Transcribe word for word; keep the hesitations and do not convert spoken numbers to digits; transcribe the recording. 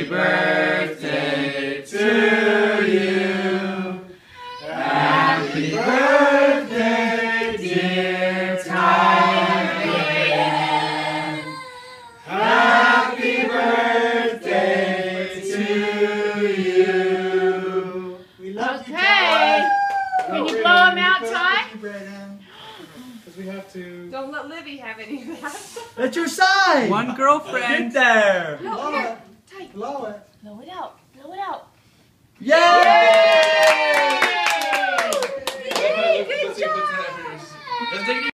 birthday to you. Happy birthday, dear Tyler. Happy birthday to you. We love you, Okay. Can you blow them out, Ty? Because we have to. Don't let Livy have any of that. That's your side. One girlfriend. Get there. No, here. Ty. Blow it.